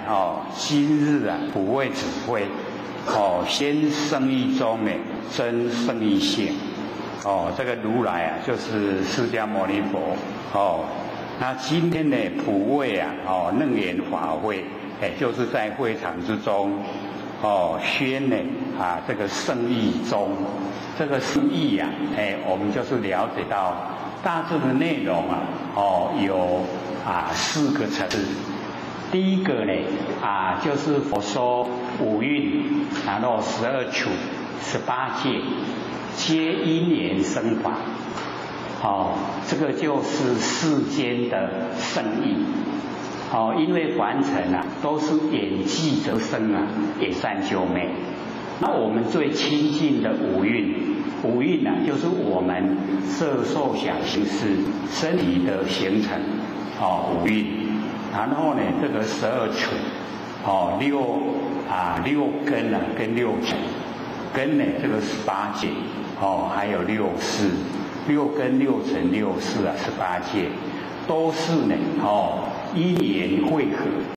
今日普为指挥，先生意中真生意性，这个如来就是释迦牟尼佛，那今天呢普为楞严法会，就是在会场之中，宣呢这个圣意中，这个圣意我们就是了解到大致的内容有4个层次。第一个呢就是佛说5蕴，然后12处、18界，皆因缘生法。这个就是世间的圣意。因为凡尘都是眼际则生也善修昧。那我们最亲近的5蕴就是我们色受想行识身体的形成5蕴。然后呢，这个12处6根跟6尘，根呢这个18界还有6识，6根6尘6识18界，都是呢因缘汇合。